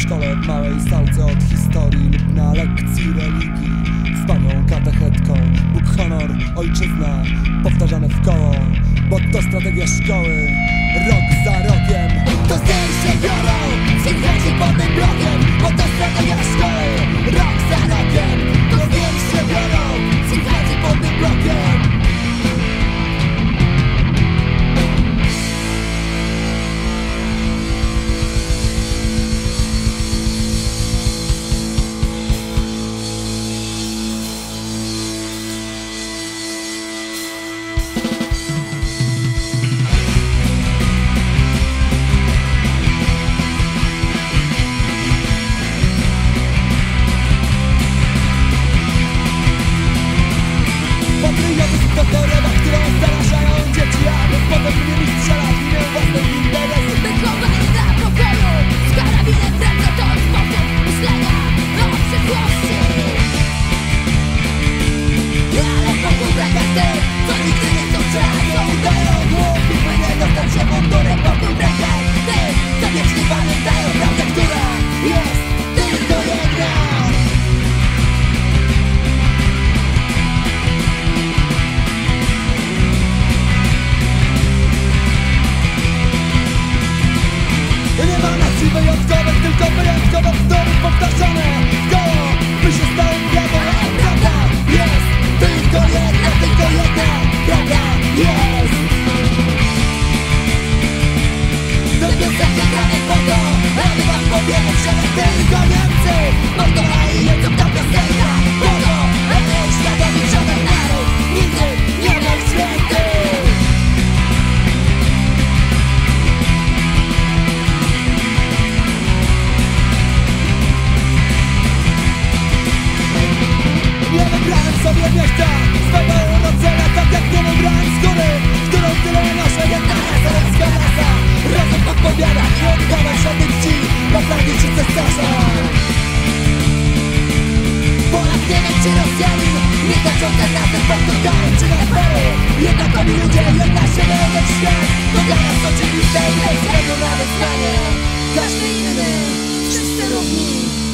W szkole w małej salce od historii lub na lekcji religii. Z panią katechetką Bóg, honor, ojczyzna powtarzane w koło, bo to strategia szkoły. Rok za rokiem to zdjęć się biorą, przychodzi pod tym blokiem, bo to strategia szkoły. Rok za rokiem to zdjęć się biorą, przychodzi pod tym blokiem. To choroba, którą zarażają dzieci, aby potem nie mieli strzelać w imię własnych interesów. Wychowani dla pokoju, z karabinem w ręce to sposób myślenia o przyszłości. Ale wokół brakach tych, co nigdy nie chcą strzelać, co udają głupi, by nie dostać się mundurem. Wokół brakach tych, co wiecznie pamiętają prawdę, która jest tylko jedna. Nie ma nacji wyjątkowych, tylko wyjątkowo bzdury powtarzane w koło, by się stało prawdą, a prawda jest tylko jedna, prawda jest. To piosenka grane po to, aby wam powiedzieć, że tylko Niemcy mordowali jedzą ta piosenka po to, aby uświadomić, że ten naród nigdy nie był święty. Nie wybrałem sobie miejsca swego urodzenia, tak jak nie wybrałem skóry, którą tyle noszę. Jedna rasa, ludzka rasa, rozum podpowiada, nie oddawaj żadnych ci, naprawdę ci cesarza. Polak, Niemiec czy Rosjanin, nie znaczące nazwy Portugalii czy Nepalu. Jednakowi ludzie, jedna siebie, jeden świat, to dla nas oczywiste i bez względu na wyznanie. Każdy inny, wszyscy równi.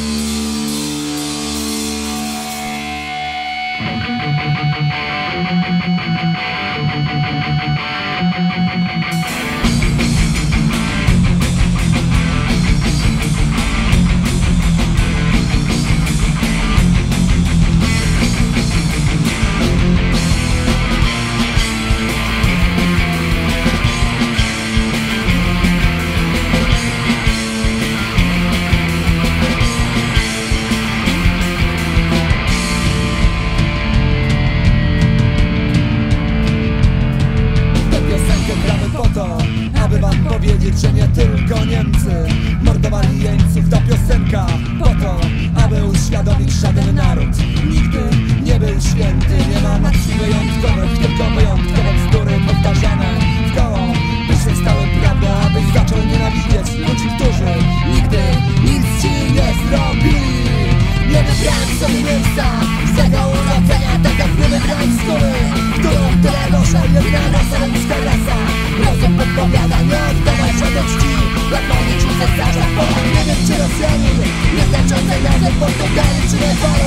Aby wam powiedzieć, że nie tylko Niemcy mordowali jeńców. Ta piosenka po to, aby uświadomić, że żaden naród nigdy nie był święty. Nie ma nacji wyjątkowych, tylko wyjątkowe bzdury powtarzane w koło, by się stały prawdą, abyś zaczął nienawidzieć ludzi, którzy nigdy nic ci nie zrobili. Nie wybrałem sobie miejsca swego urodzenia, tak jak nie wybrałem skóry, którą tyle noszę. Jedna rasa, ludzka rasa, rozum podpowiada, nie oddawaj żadnych czci, jak pamięć u cesarza. Polak, Niemiec czy Rosjanin, nie znaczące nazwy Portugalii czy Nepalu.